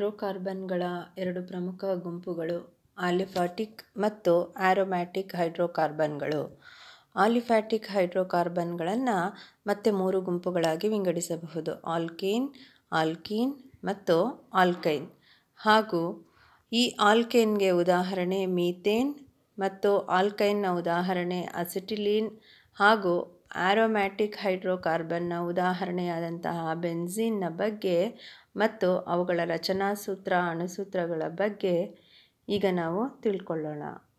ಹೈಡ್ರೋಕಾರ್ಬನ್ಗಳ ಎರಡು ಪ್ರಮುಖ ಗುಂಪುಗಳು ಆಲಿಫಾಟಿಕ್ ಮತ್ತು ಆರೋಮ್ಯಾಟಿಕ್ ಹೈಡ್ರೋಕಾರ್ಬನ್ಗಳು. ಆಲಿಫ್ಯಾಟಿಕ್ ಹೈಡ್ರೋಕಾರ್ಬನ್ಗಳನ್ನು ಮತ್ತೆ 3 ಗುಂಪುಗಳಾಗಿ ವಿಂಗಡಿಸಬಹುದು: ಆಲ್ಕೇನ್, ಆಲ್ಕೀನ್ ಮತ್ತು ಆಲ್ಕೈನ್. ಹಾಗೂ ಈ ಆಲ್ಕೇನ್ಗೆ ಉದಾಹರಣೆ ಮೀಥೇನ್ ಮತ್ತು ಆಲ್ಕೈನ್ನ ಉದಾಹರಣೆ ಅಸಿಟಿಲೀನ್ ಹಾಗೂ ಆರೋಮ್ಯಾಟಿಕ್ ಹೈಡ್ರೋಕಾರ್ಬನ್ನ ಉದಾಹರಣೆಯಾದಂತಹ ಬೆನ್ಝೀನ್ನ ಬಗ್ಗೆ ಮತ್ತು ಅವುಗಳ ರಚನಾ ಸೂತ್ರ, ಅಣುಸೂತ್ರಗಳ ಬಗ್ಗೆ ಈಗ ನಾವು ತಿಳ್ಕೊಳ್ಳೋಣ.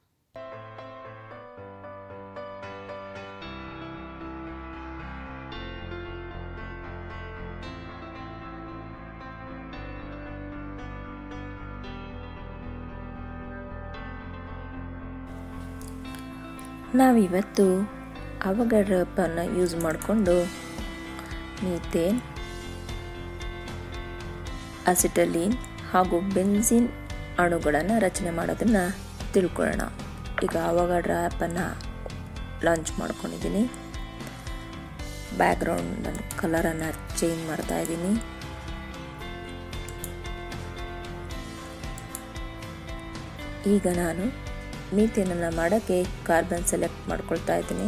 ನಾವಿವತ್ತು ಅವಗಡ್ರಪ್ಪನ್ನು ಯೂಸ್ ಮಾಡಿಕೊಂಡು ಮೀಥೇನ್, ಅಸಿಟಲೀನ್ ಹಾಗೂ ಬೆನ್ಝೀನ್ ಅಣುಗಳನ್ನು ರಚನೆ ಮಾಡೋದನ್ನು ತಿಳ್ಕೊಳ್ಳೋಣ. ಈಗ ಅವಗಡ್ರ ಆ್ಯಪನ್ನು ಲಾಂಚ್ ಮಾಡ್ಕೊಂಡಿದ್ದೀನಿ. ಬ್ಯಾಕ್ಗ್ರೌಂಡ್ ಕಲರನ್ನು ಚೇಂಜ್ ಮಾಡ್ತಾ ಇದ್ದೀನಿ. ಈಗ ನಾನು ಮೀಥೇನನ್ನು ಮಾಡೋಕ್ಕೆ ಕಾರ್ಬನ್ ಸೆಲೆಕ್ಟ್ ಮಾಡ್ಕೊಳ್ತಾ ಇದ್ದೀನಿ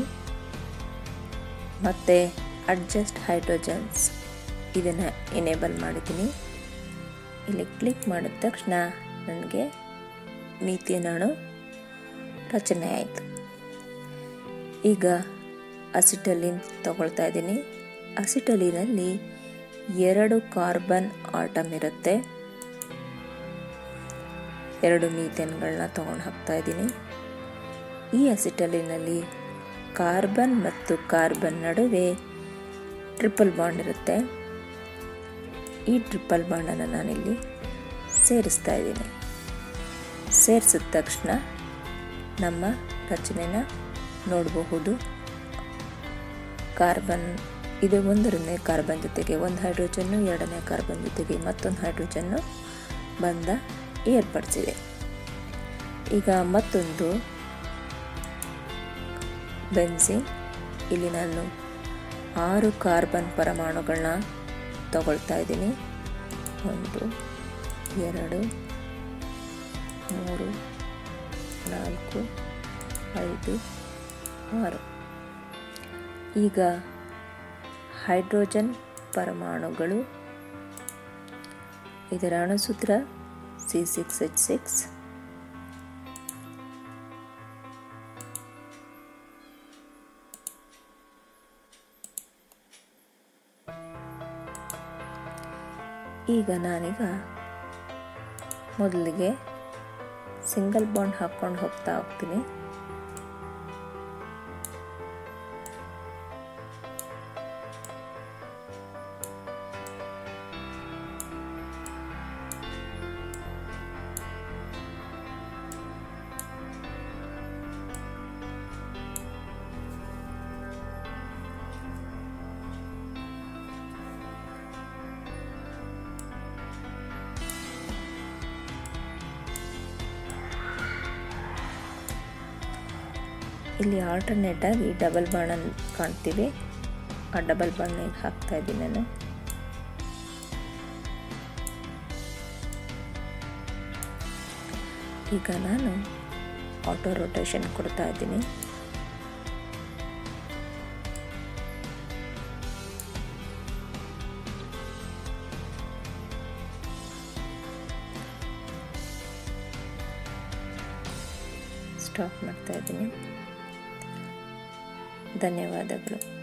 ಮತ್ತು ಅಡ್ಜಸ್ಟ್ ಹೈಡ್ರೋಜನ್ಸ್ ಇದನ್ನು ಎನೇಬಲ್ ಮಾಡಿದ್ದೀನಿ. ಇಲ್ಲಿ ಕ್ಲಿಕ್ ಮಾಡಿದ ತಕ್ಷಣ ನನಗೆ ಮೀಥೇನ್ ಅಣು ರಚನೆ ಆಯಿತು. ಈಗ ಅಸಿಟಲೀನ್ ತಗೊಳ್ತಾ ಇದ್ದೀನಿ. ಅಸಿಟಲೀನಲ್ಲಿ 2 ಕಾರ್ಬನ್ ಆಟಮ್ ಇರುತ್ತೆ. 2 ಮೀಥೇನ್ಗಳನ್ನ ತೊಗೊಂಡು ಹಾಕ್ತಾ ಇದ್ದೀನಿ. ಈ ಅಸಿಟಲೀನಲ್ಲಿ ಕಾರ್ಬನ್ ಮತ್ತು ಕಾರ್ಬನ್ ನಡುವೆ ಟ್ರಿಪಲ್ ಬಾಂಡ್ ಇರುತ್ತೆ. ಈ ಟ್ರಿಪಲ್ ಬಾಂಡನ್ನು ನಾನಿಲ್ಲಿ ಸೇರಿಸ್ತಾ ಇದ್ದೀನಿ. ಸೇರಿಸಿದ ತಕ್ಷಣ ನಮ್ಮ ರಚನೆನ ನೋಡಬಹುದು. ಕಾರ್ಬನ್ ಇದು 1ನೇ ಕಾರ್ಬನ್ ಜೊತೆಗೆ 1 ಹೈಡ್ರೋಜನ್ನು, 2ನೇ ಕಾರ್ಬನ್ ಜೊತೆಗೆ ಮತ್ತೊಂದು ಹೈಡ್ರೋಜನ್ನು ಬಂಧ ಏರ್ಪಡಿಸಿದೆ. ಈಗ ಮತ್ತೊಂದು ಬೆನ್ಝೀನ್. ಇಲ್ಲಿ ನಾನು 6 ಕಾರ್ಬನ್ ಪರಮಾಣುಗಳನ್ನ ತಗೊಳ್ತಾ ಇದ್ದೀನಿ. 1 2 3 4 5 6. ಈಗ ಹೈಡ್ರೋಜನ್ ಪರಮಾಣುಗಳು, ಇದರ ಅಣುಸೂತ್ರ C6H6. ಈಗ ನಾನೀಗ ಮೊದಲಿಗೆ ಸಿಂಗಲ್ ಬಾಂಡ್ ಹಾಕ್ಕೊಂಡು ಹೋಗ್ತಾ ಹೋಗ್ತೀನಿ. ಇಲ್ಲಿ ಆಲ್ಟರ್ನೇಟ್ ಆಗಿ ಡಬಲ್ ಬಾಂಡನ್ನು ಕಾಣ್ತೀವಿ. ಆ ಡಬಲ್ ಬಾಂಡ್ನ ಹಾಕ್ತಾ ಇದ್ದೀನಿ ನಾನು. ಈಗ ನಾನು ಆಟೋ ರೊಟೇಷನ್ ಕೊಡ್ತಾ ಇದ್ದೀನಿ. ಸ್ಟಾಪ್ ಮಾಡ್ತಾ ಇದ್ದೀನಿ. ಧನ್ಯವಾದಗಳು.